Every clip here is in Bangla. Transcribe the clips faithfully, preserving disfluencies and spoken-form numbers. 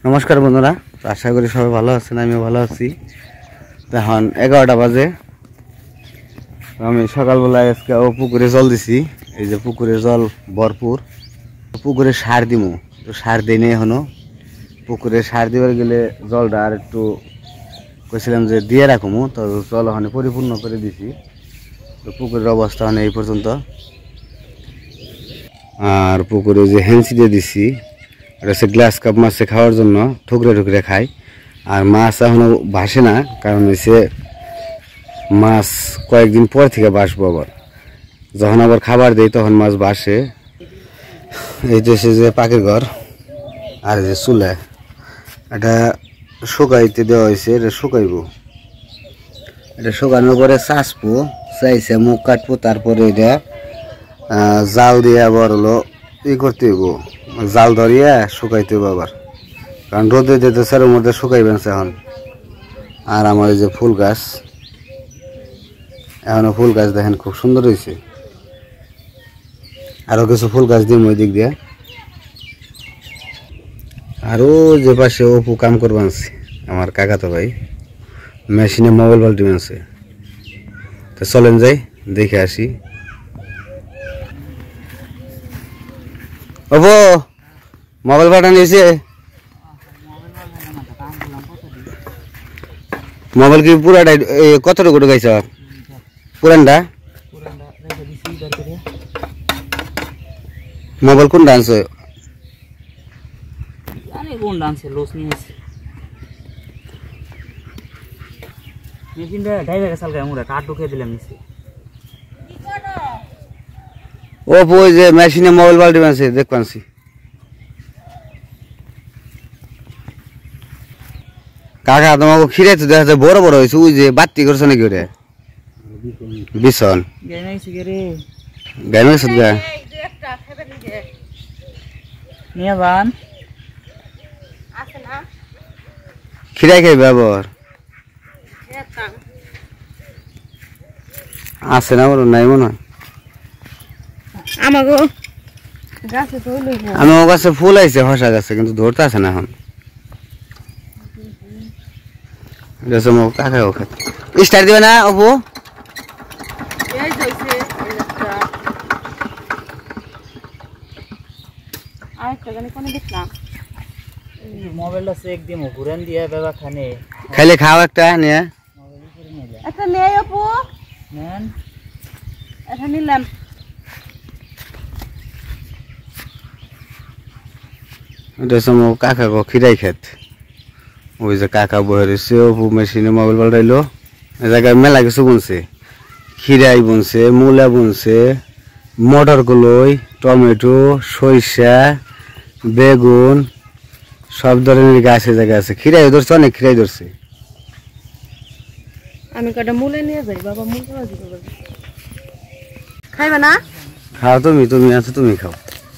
नमस्कार बंधुरा आशा करी सबाई भालो आছেন आमिও ভালো আছি এখন এগারোটা বাজে আমি সকালবেলা আজকে পুকুরে জল দিছি এই যে পুকুরে জল ভরপুর পুকুরে সার দিমু তো সার দেই নাই এখনো পুকুরে সার দিবার গেলে জলটা আর একটু কইছিলাম যে দিয়ে রাখমু তো জল ওখানে পরিপূর্ণ করে দিছি তো পুকুরের অবস্থা মানে এই পর্যন্ত আর পুকুরে যে হ্যান্সি দিয়ে দিছি এটা হচ্ছে গ্লাস কাপ মাছে খাওয়ার জন্য ঠুকরে ঠুকরে খায় আর মাছ এখনো ভাসে না কারণ হচ্ছে মাছ কয়েকদিন পর থেকে ভাসবো আবার যখন আবার খাবার দেই তখন মাছ ভাসে এই তো যে পাখির ঘর আর যে চুলা এটা শুকাইতে দেওয়া হয়েছে এটা শুকাইবো এটা শুকানোর পরে চাষবো চাইছে মুখ কাটবো তারপরে এটা জাল দিয়ে আবার হলো ই করতে হইব জাল ধরিয়ে শুকাইতে হইব আবার কারণ রোদে দিতে সের মধ্যে শুকাইবেন এখন আর আমার এই যে ফুল গাছ এখনো ফুল গাছ দেখেন খুব সুন্দর হয়েছে আরো কিছু ফুল গাছ দিই ওই দিক দিয়ে আরো যে পাশে অপু কাম করবো আনছি আমার কাকা তো ভাই মেশিনে মোবাইল পাল্টি আনছে তো চলেন যাই দেখে আসি অপু মোবাইল পাল্টা নিয়েছে মোবাইল কি পুরাটাই কতটুকু ঢুকাইছ পুরানটা মোবাইল কোনটা আনছো কোনটা আনছে লস নিয়েছে মেশিনটা ড্রাইভারের সালকে আমরা কাট ঢুকে দিলাম নিচে ও ওই যে মেশিনে মোবাইল পাল্টি আনছে দেখ পানছি কাকা তোমাকে খিরে তো দেখা যায় বড় বড় হয়েছে ওই যে বাত্তি করছো নাকি ওরে বিছন গাইন গেছে গা নিয়ে বান খিরাই খাইবে আবার আছে না বলো নাই মনে হয় আমাগো গাছে তো লই না আমার কাছে ফুল আইছে হসা গাছে কিন্তু ধরতে আছে না এখন জেসে মো কাকা ওকে স্টার দিবে না অপু এই যাইছে একটা আরেকটা জানি কোনে দেখলাম মোবাইলটা চেক দিমু ঘুরান দিয়া বাবা খানে খাইলে খাও একটা নিয়ে একটা নেই আপু নেন এটা নিলাম জেসে মো কাকা কো খিরাই খেত ওই যে কাকা বহেছে অপু মেশিনে মোবাইল পাল্টাইলো এই জায়গায় মেলা কিছু বুনছে খিরাই বুনছে মূলা বুনছে মটর কলই টমেটো সরিষা বেগুন সব ধরনের গাছের জায়গা আছে খিরাই ধরছে অনেক খিরাই ধরছে আমি কটা মুলে নিয়ে যাই বাবা মুল ভাজি করবে খাইবা না খাও তুমি তুমি আছো তুমি খাও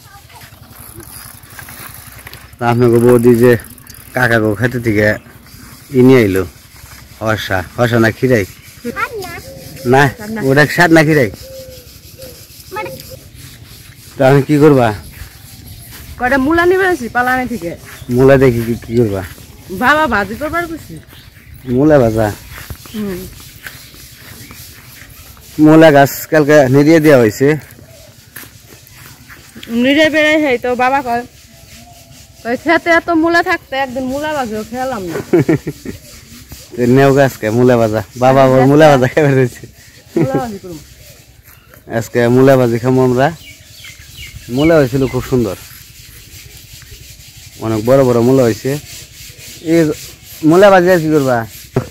আপনাকে বৌদি যে কাকা গো খেতে থেকে ই নিয়ে আইলো হসা হসা না খিরাই না ওটা স্বাদ না খিরাই তো আমি কি করবা কটা মুলা নিবে আছি পালানে থেকে মূলা দেখি কি কি করবা বাবা ভাজি করবার কইছি মূলা ভাজা হুম মূলা গাছ কালকে নিরিয়ে দেওয়া হয়েছে নিরে বেড়ে হেই তো বাবা কয় কই খেতে এত মুলা থাকতে একদিন মুলা ভাজিও খেলাম না নেও গাছকে মূলা ভাজা বাবা আবার মূলা ভাজা খেয়ে রয়েছে মুলা ভাজি করব আজকে মূলা ভাজি খাবো আমরা মূলা হয়েছিল খুব সুন্দর অনেক বড় বড় মূলা হয়েছে এই মূলা ভাজি আর কি করবা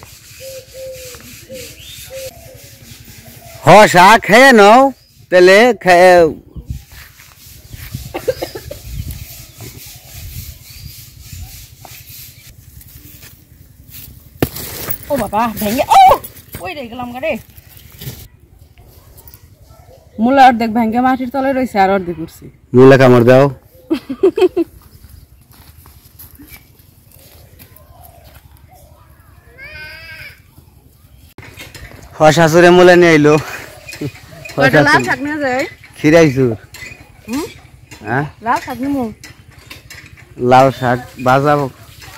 হ শাক খেয়ে নাও তাহলে খেয়ে ও বাবা ভেঙে ও ওই রে গেলাম গারে মুলা অর্ধেক ভেঙে মাটির তলে রয়েছে আর অর্ধেক উঠছে মূলা কামড় দাও শাশুড়ে মূলা নিয়ে আইলো লাল শাক নিয়ে যায় খিরাইছু হ্যাঁ লাল শাক নিমু লাল শাক ভাজা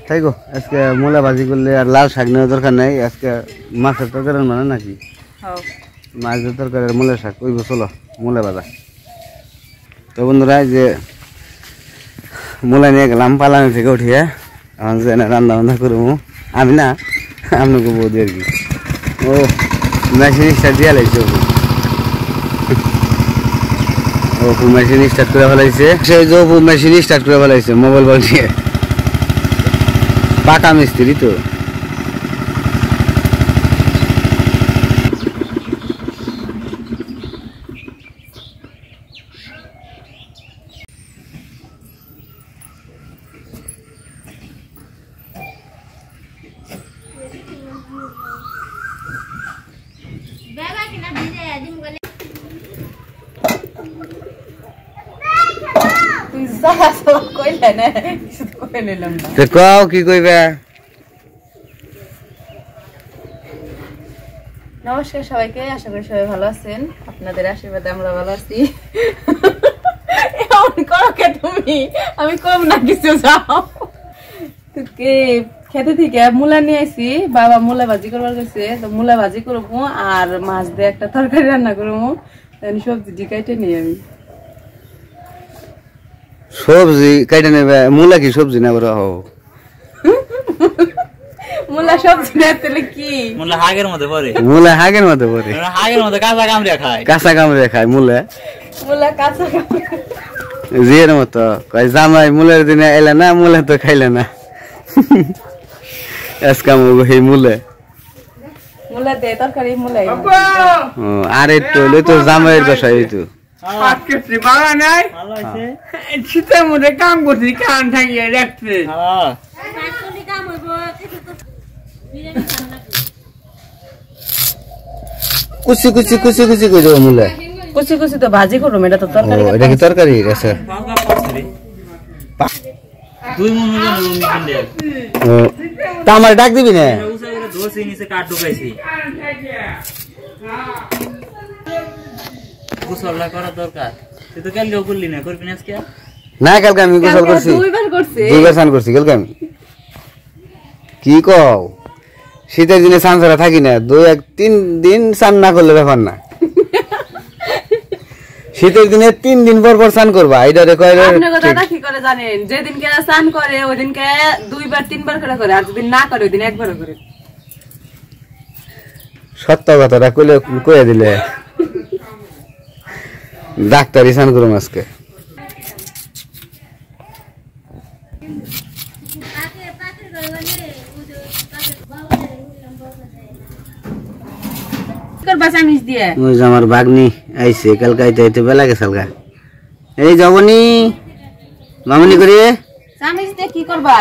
তাই গো আজকে মূলা ভাজি করলে আর লাল শাক নেওয়ার দরকার নাই আজকে মাছের তরকারি মানে নাকি মাছের তরকারি মূলা শাক ওই চলো মূলা ভাজা তো বন্ধুরা যে মূলা নিয়ে গেলাম পালানি থেকে উঠিয়ে এখন যে রান্না বান্না করবো আমি না আপনাকে বৌদি আর কি ও মেশিন স্টার্ট দিয়ে লাগছে অপু মেশিন স্টার্ট করে ফেলাইছে সেই যে অপু মেশিন স্টার্ট করে ফেলাইছে মোবাইল বল দিয়ে পাকা মিস্ত্রি তো কি কইবে নমস্কার সবাইকে, আশা করি সবাই ভালো আছেন। আপনাদের আশীর্বাদে আমরা ভালো আছি। তুমি আমি কম না কিছু যাও খেতে থেকে মূলা নিয়ে আসি, বাবা মূলা ভাজি করবার গেছে, তো মূলা ভাজি করবো আর মাছ দিয়ে একটা তরকারি রান্না করবো। সবজি কাইটে নিয়ে আমি সবজি কাইটে নেবে। মূলা কি সবজি না বড় হো মূলা সবজি না তাহলে কি? মূলা হাগের মধ্যে পড়ে। মূলা হাগের মধ্যে পড়ে। হাগের মধ্যে কাঁচা কামড়ে খায়। কাঁচা কামড়ে খায় মূলা। মূলা কাঁচা কামড়ে জিয়ের মতো কয় জামাই মূলের দিনে এলে না, মূলা তো খাইলে না। এসকাম এই মূলে মূলা দে তরকারি মূলাই। ও আর একটু হলে তো জামাইয়ের দশা হইতো। পাটকেটরি বাবা নাই ভালো আছে। শীতের মধ্যে কাম করছি, কান ঠাকিয়ে রাখছে। হ্যাঁ পাটকলি কাম হইব কিছু তো বিরিয়ানি খানা কুচি কুচি কুচি কুচি কই দাও মূলা। কুচি কুচি তো ভাজি করব, এটা তো তরকারি। ও এটা কি তরকারি আছে? দুই মন ওজন মিশন দে। ও তা আমার ডাক দিবি না? উসা করে ধরছি নিচে কাট ঢুকাইছি। গোসলটা করা দরকার। তুই তো কালকে করলি না, করবি না আজকে? না কালকে আমি গোসল করছি, দুইবার করছি, দুইবার স্নান করছি কালকে আমি। কি কও শীতের দিনে স্নান ছাড়া থাকি না, দুই এক তিন দিন স্নান না করলে ব্যাপার না। শীতের দিনে তিন দিন পর পর স্নান করবা। এইটারে কয় আপনি কথাটা কি করে জানেন? যেদিনকে স্নান করে ওই দিনকে দুইবার তিনবার করে করে, আর যেদিন না করে ওই দিন একবার করে। সত্য কথাটা কইলে কইয়া দিলে ডাক্তারি স্নান করুম আজকে। আমার বাগনি আইছে কালকে আইতে আইতে বেলা গেছে। এই যাবনি মামনি করি চামিচ দিয়ে কি করবা?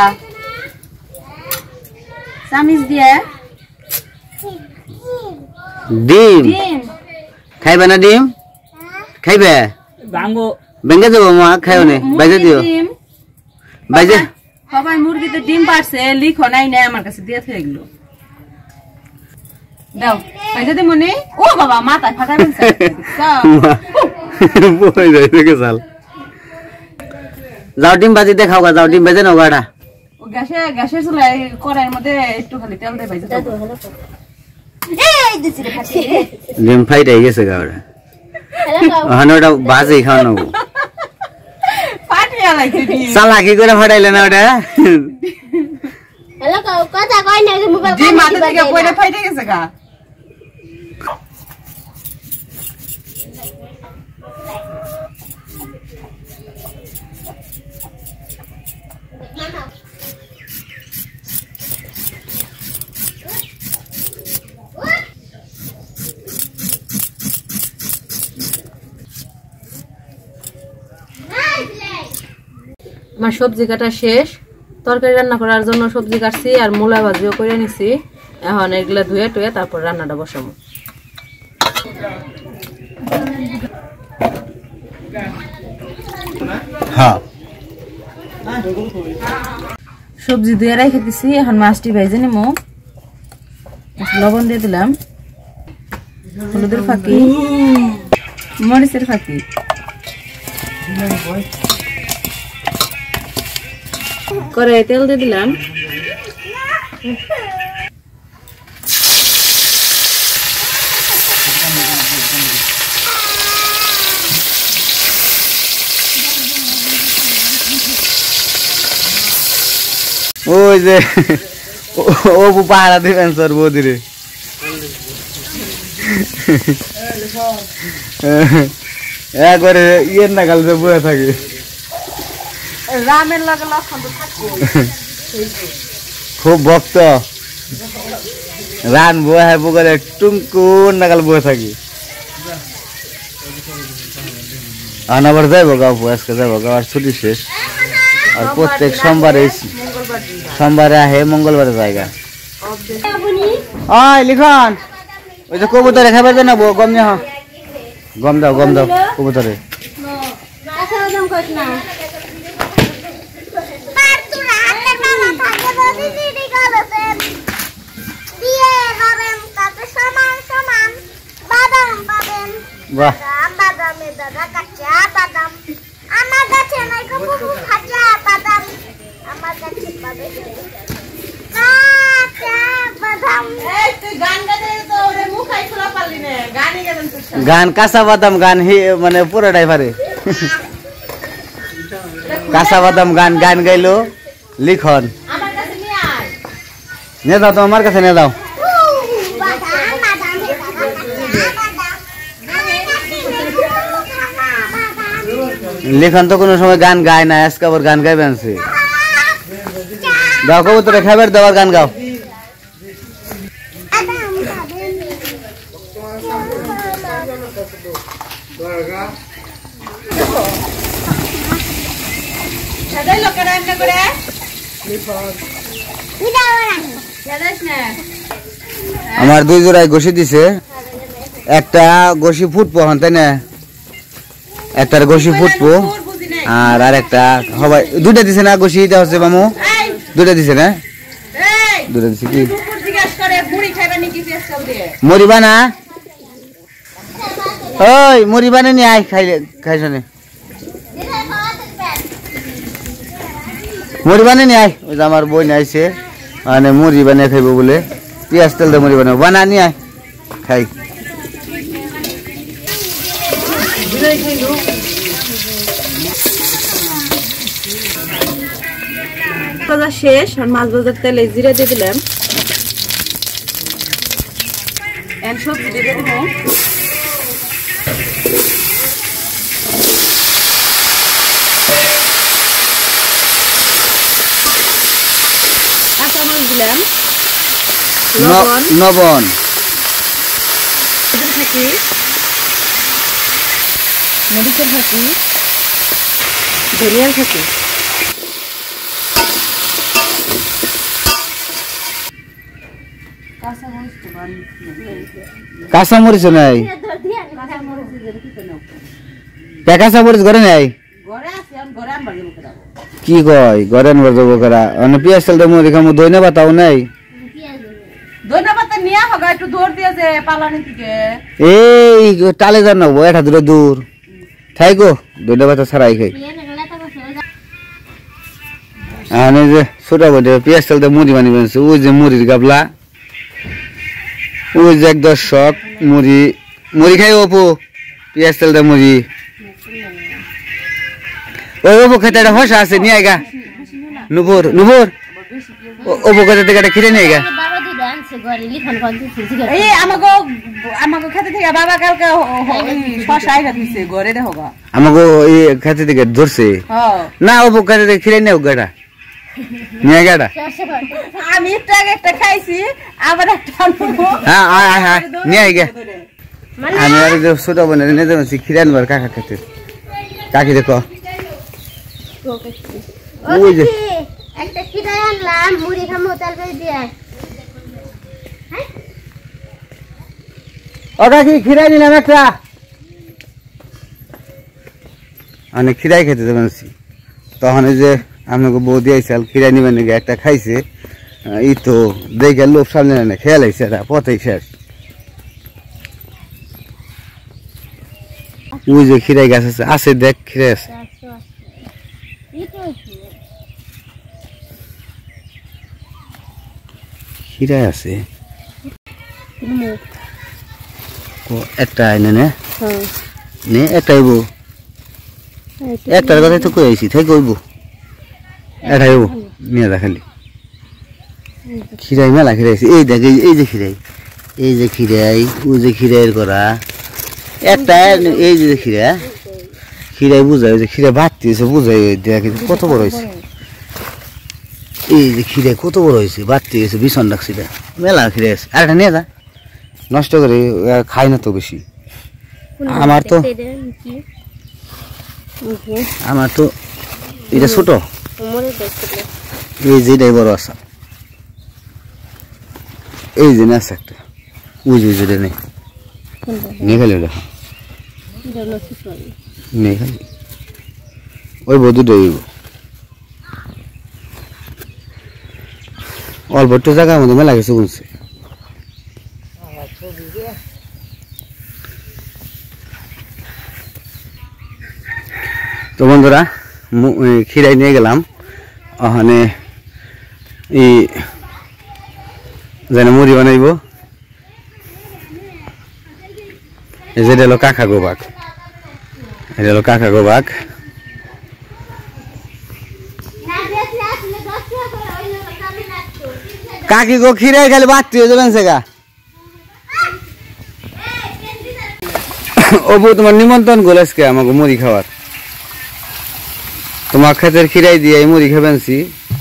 চামিচ দিয়ে ডিম খাইবে না? ডিম খাইবে? বাঙ্গো ভেঙে যাবো মা, খাইও নে বাইজে দিও বাইজে। সবাই মুরগিতে ডিম পারছে, লিখো নাই না আমার কাছে দিয়ে থেকে এগুলো দাও বাইজে দে মনে। ও বাবা মাথায় ফাটা গেছে। বই যাই থেকে চাল যাও ডিম ভাজি দেখাও গা, যাও ডিম ভেজে নাও গাড়া। ও গ্যাসে গ্যাসের চুলায় কড়াইয়ের মধ্যে একটু খালি তেল দিয়ে ভাজে দাও। এই দিছি রে ফাটি ডিম ফাইট হয়ে গেছে গাড়া। ওখানে ওটা ভাজি খাওয়ানো ফাটিয়া লাগছে ডিম। চালাকি করে ফাটাইলে না ওটা। হ্যালো কথা কই না, মোবাইল ডিম মাথা থেকে পড়ে ফাইটে গেছে গা। আমার সবজি কাটা শেষ, তরকারি রান্না করার জন্য সবজি কাটছি আর মূলা ভাজিও করে নিছি। এখন এগুলা ধুয়ে টুয়ে তারপর রান্নাটা বসাবো। হ্যাঁ সবজি ধুয়ে রেখে দিছি, এখন মাছটি ভেজে নিবো। লবণ দিয়ে দিলাম, হলুদের ফাঁকি, মরিচের ফাঁকি, কড়াইয়ে তেল দিয়ে দিলাম। ওই যে ও পাহারা দিবেন স্যার বৌদিরে একবারে ইয়ের না কাল বয়ে থাকে রামের লাগে লক্ষণ তো থাকবো খুব ভক্ত রান বয়ে পুকুরে টুমকুন নাগাল বয়ে থাকি আবার যাইবো গাও আজকে যাইবো গাও আর ছুটি শেষ আর প্রত্যেক সোমবারে সোমবারে আহে মঙ্গলবারে জায়গা ওই লিখন ওই যে কবুতরে খাবার দেয় না গম নে গম দাও গম দাও কবুতরে বাহ গান কাঁচা বাদাম গান হি মানে পুরোটাই পারে কাঁচা বাদাম গান গান গাইলো লিখন নিয়ে দাও তো আমার কাছে নিয়ে দাও লিখন তো কোনো সময় গান গায় না আজকে আবার গান গাইবে আনছে দাও কবুতরে খাবার দাও আর গান গাও আমার দুই জোড়ায় ঘষি দিছে একটা ঘষি ফুটবো হন তাই না একটার ঘষি ফুটবো আর আর একটা সবাই দুটা দিছে না ঘষি এটা হচ্ছে মামু দুটা দিছে না দুটা দিছে কি মরিবা না ওই মরিবা না নিয়ে আয় খাইলে খাইছনে মুড়ি বানিয়ে নিয়ে আয় ওই যে আমার বই নিয়ে আইছে মানে মুড়ি বানিয়ে খাইব বলে পেঁয়াজ তেল দিয়ে মুড়ি বানাবো বানা নিয়ে আয় খাই ভাজা শেষ আর মাছ ভাজার তেলে জিরা দিয়ে দিলাম এন সবজি দিয়ে দেবো দিলাম লবণ থাকি মরিচের থাকি ধনিয়ার থাকি কাঁচা মরিচ নাই কাঁচা মরিচ ঘরে নাই কি কয় ঘরে আনবার যাবো করা মানে পেঁয়াজ তেল দিয়ে মুড়ি খামো দই না বাতাও নাই এই টালে যান না এটা দূরে দূর খাই গো দইটা বাতা ছাড়াই খাই আর যে ছোট বটে পেঁয়াজ তেল দিয়ে মুড়ি বানিয়ে বানছে ওই যে মুড়ির গাবলা ওই যে এক দর্শক মুড়ি মুড়ি খাই অপু পেঁয়াজ তেল দিয়ে মুড়ি ওই অপু খেতে একটা হসা আছে নিয়ে আইগা নুপুর নুপুর অপু খেতে থেকে একটা খিরে নিয়ে গা আমাকে খেতে থেকে বাবা কালকে ঘরে দেখো আমাকে খেতে থেকে ধরছে না অপু খেতে থেকে খিরে নিয়ে গাটা নিয়ে গাটা আমি একটা খাইছি আবার একটা হ্যাঁ আয় আয় আয় নিয়ে আই গে আমি আর ছোট বোনের নিয়ে যাবো খিরে আনবার কাকা খেতে কাকি দেখো ওই যে একটা খিদাই আনলাম মুড়ি খামো তেল বেশ দিয়ে ও কাকি খিরাই নিলাম একটা অনেক খিরাই খেতে যাবেন তখন এই যে আপনাকে বৌদি আইসাল খিরাই নিবেন নাকি একটা খাইছে ই তো দেখে লোভ সামনে না খেয়াল আইছে এটা পথেই শেষ ওই যে খিরাই গাছ আছে আছে দেখ খিরাই আছে খিরা আছে ও একটা আইনে নে নে একটা আইব একটার কথা তো কই আইছি তাই কইব এটা আইব নিয়ে যা খালি খিরাই মেলা খিরাইছে এই দেখ এই যে খিরাই এই যে খিরাই ওই যে খিরাইয়ের করা একটা এই যে খিরা খিরাই বুঝাই ওই যে খিরা বাড়তি হয়েছে বুঝাই দেখ কত বড় হয়েছে এই যে খিরা কত বড় হয়েছে বাড়তি হয়েছে ভীষণ রাখছি মেলা খিরা আছে আর একটা নিয়ে যা নষ্ট করে খাই না তো বেশি আমার তো আমার তো এটা ছোট এই যেটাই বড় আছে এই যে না আছে একটা ওই যে যেটা নেই নিয়ে খালি ওটা নিয়ে খালি ওই বধুটাই অল্প একটু জায়গার মধ্যে মেলা কিছু বলছে তো বন্ধুরা খিরাই নিয়ে গেলাম ওখানে এই যেন মুড়ি বানাইব যেটা হলো কাকা গোবাক এটা হলো কাকা গোবাক কাকি গো খিরাই খালি বাড়তি হয়ে যাবেন সেগা ও বউ তোমার নিমন্ত্রণ করলে আজকে আমাকে মুড়ি খাওয়ার তোমার ক্ষেতের খিরাই দিয়ে মুড়ি খাবেনছি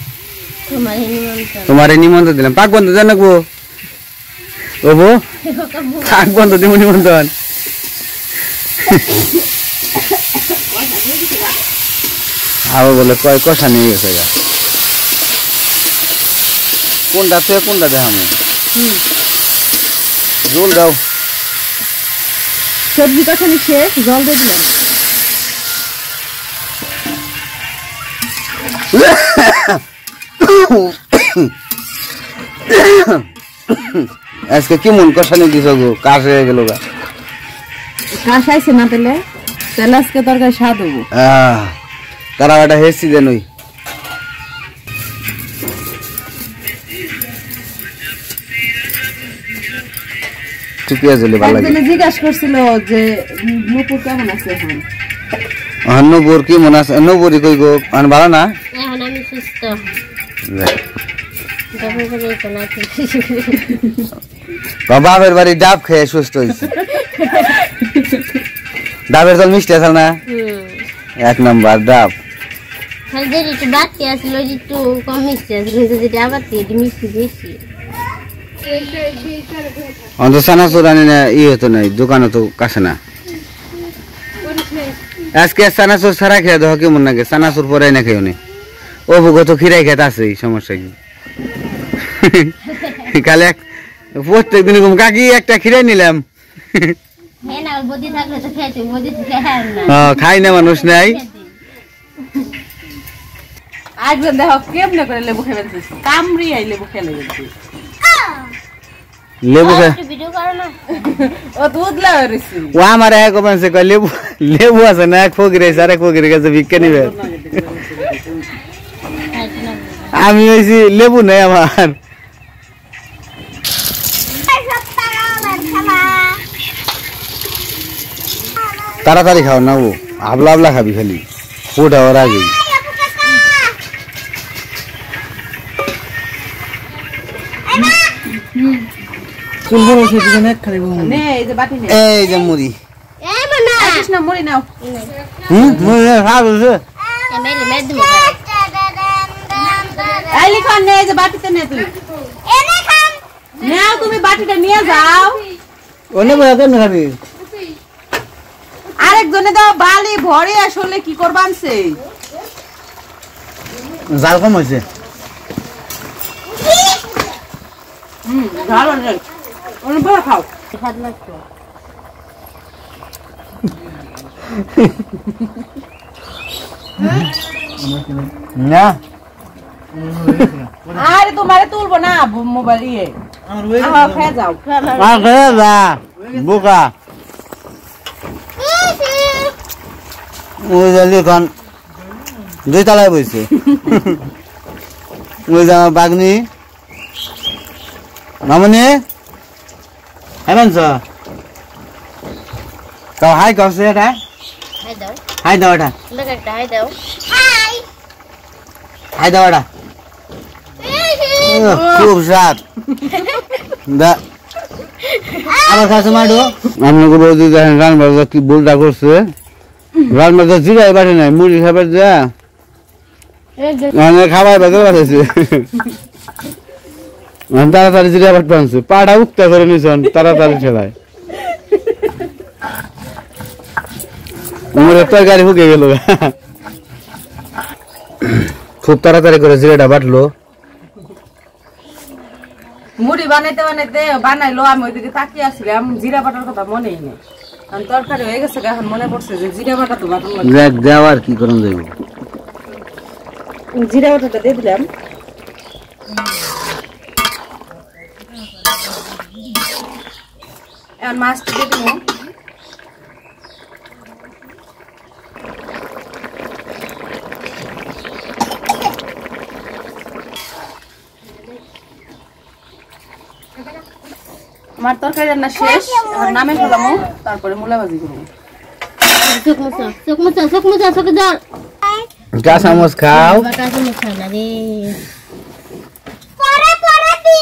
তোমার নিমন্ত্রণ দিলাম পাক বন্ধ জানাবো ও বউ পাক বন্ধ দিব নিমন্ত্রণ আবার বলে কয় কষা নিয়ে গেছে গা কোনটা থেকে কোনটা দেখাম জল দাও সবজি কষানি শেষ জল দিয়ে দিলাম আজকে কি মন কষানি দিছ গো কাশ হয়ে গেল গা কাশ আইছে না তেলে তেলে আজকে তরকারি স্বাদ হবো তারা একটা হেসি দেন ওই পেঁয়াজ হলে ভালো লাগে জিজ্ঞাসা করছিল যে নূপুর কেমন আছে এখন নবুর কি মনে আছে নবুরি কই গো আন ভালো না এখন আমি সুস্থ বাবার বাড়ি ডাব খেয়ে সুস্থ হয়েছে ডাবের জল মিষ্টি আছে না এক নম্বর ডাব একটু বাড়তি আসলো একটু কম মিষ্টি আসলো যেটা আবার মিষ্টি বেশি অন্ত চানাচুর আনি না ই হতো নাই দোকানে তো কাছে না আজকে চানাচুর ছাড়া খেয়ে দেখো কেমন লাগে চানাচুর পরে না খেয়ে নি ও বুক তো খিরাই খেতে আছে সমস্যা কি কালে এক প্রত্যেক দিন কাকি একটা খিরাই নিলাম খাই না মানুষ নাই একজন দেখো কেমনে করে লেবু খেয়ে কামড়ি আই লেবু খেয়ে লেগেছে লেবু ও দুধ লাগাইছি ও আমার এক বলছে কই লেবু লেবু আছে না এক ফকির আছে আরেক ফকির কাছে ভিক্ষা নিবে আমি হইছি লেবু নাই আমার তাড়াতাড়ি খাও না ও আবলা আবলা খাবি খালি ফুট হওয়ার আগে এই যে মুড়ি মুড়ি নাও হুম মুড়ি খাবে লিখন নে যে বাটিতে নে তুই নাও তুমি বাটিটা নিয়ে যাও ওনে বড় কেন খাবি আরেকজনে দাও বালি ভরে আসলে কি করবানছে জাল কম হইছে হুম জাল আছে ওনে বড় খাও স্বাদ লাগতো না আরে তোমারে তুলবো না মোবাইল ইয়ে আমার খেয়ে যাও আর খেয়ে যা বোকা ওই যে লিখন দুই তলায় বইছে ওই যে আমার বাগনি মামনি হেমন চ কাও হাই কাছে এটা হাই দাও হাই দাও এটা লোক একটা হাই দাও হাই হাই দাও এটা খুব স্বাদ দা আবার কাছে মারো আমরা গো বৌদি দেখেন রান বাজা কি ভুলটা করছে রান বাজা জিরাই বাটে নাই মুড়ি খাবার যা মানে খাবার বাজা বাজছে আমি তাড়াতাড়ি জিরা বাট পানছে পাটা উক্তা করে নিছেন তাড়াতাড়ি ঠেলায় আমার একটা গাড়ি হুকে গেল খুব তাড়াতাড়ি করে জিরাটা বাটলো মুড়ি বানাইতে বানাইতে বানাইলো আমি ওইদিকে তাকিয়ে আসছিলাম জিরা বাটার কথা মনেই নেই কারণ তরকারি হয়ে গেছে এখন মনে পড়ছে যে জিরা বাটা তো বাটার লাগে দেখ দেও আর কি করুন যাইব জিরা বাটাটা দিয়ে দিলাম এখন মাছটা দিয়ে দিব আমার তরকারি রান্না শেষ আর নামে ফেলামো তারপরে মূলা ভাজি করবো চোখ মুছা চোখ মুছা চোখ মুছা চোখ জল চা চামচ খাও বাটা চামচ খাও না রে পরে পরে দি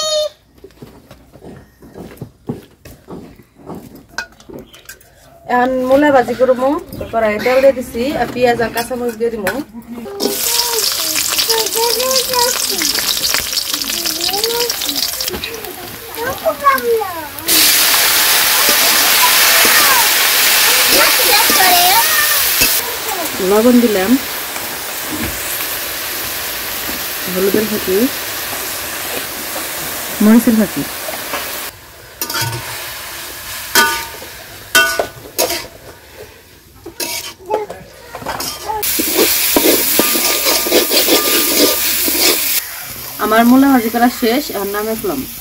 এখন মূলা ভাজি করবো কড়াই তেল দিয়ে দিছি আর পেঁয়াজ আর কাঁচামরিচ দিয়ে দিব লবণ দিলাম হলুদের ফাঁকি মরিচের ফাঁকি আমার মূলা ভাজি করা শেষ আর নামে ফেলাম